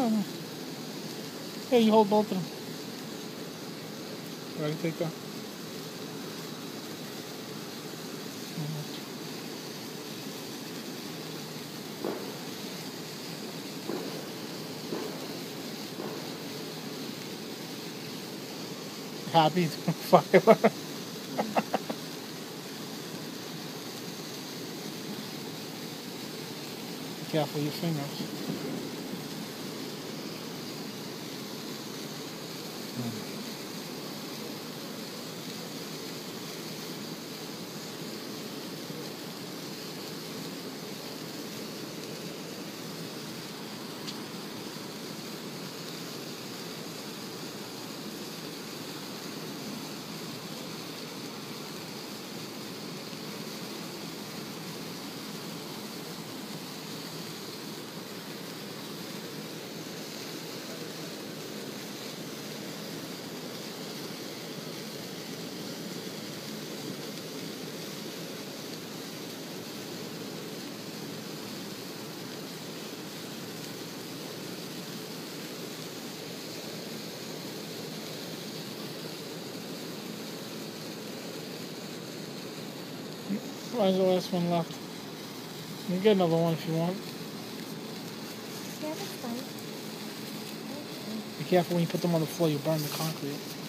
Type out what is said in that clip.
No. Here, you hold both of them. Ready, take that. Happy fire. Be careful your fingers. Where's the last one left? You can get another one if you want. Yeah, that's fine. Be careful when you put them on the floor, you burn the concrete.